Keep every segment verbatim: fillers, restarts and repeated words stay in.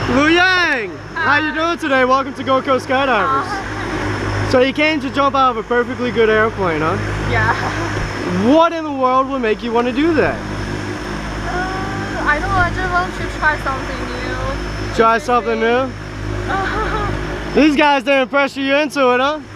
Lu Yang, how you doing today? Welcome to Gold Coast Skydivers. Uh, So you came to jump out of a perfectly good airplane, huh? yeah. What in the world would make you want to do that? Uh, I don't know, I just want to try something new. Try something new? These guys didn't pressure you into it, huh?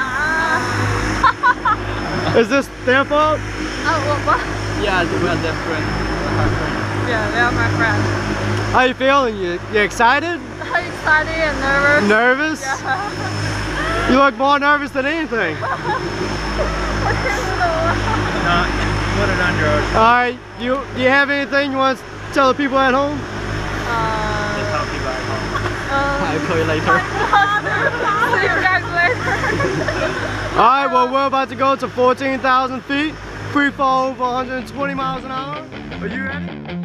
Uh, Is this their fault? oh, what, what? Yeah, we are their friends. Yeah, they are my friends. How you feeling? You, you excited? I'm excited and nervous. Nervous? Yeah. You look more nervous than anything. No, put it under us. Alright, you, do you have anything you want to tell the people at home? Just Uh, talk to you back home. um, I'll call you later. see you guys later. Alright, well we're about to go to fourteen thousand feet. Free fall over one hundred twenty miles an hour. Are you ready?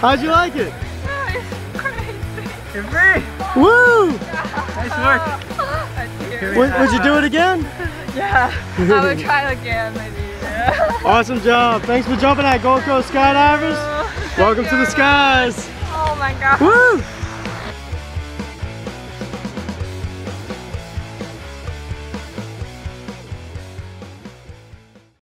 How'd you like it? Oh, it's crazy. You're free. Woo! Nice work. That's Would, would you do it again? Yeah, I would try it again maybe. Yeah. Awesome job. Thanks for jumping at Gold Coast Skydivers. Welcome to the skies. Oh my god. Woo!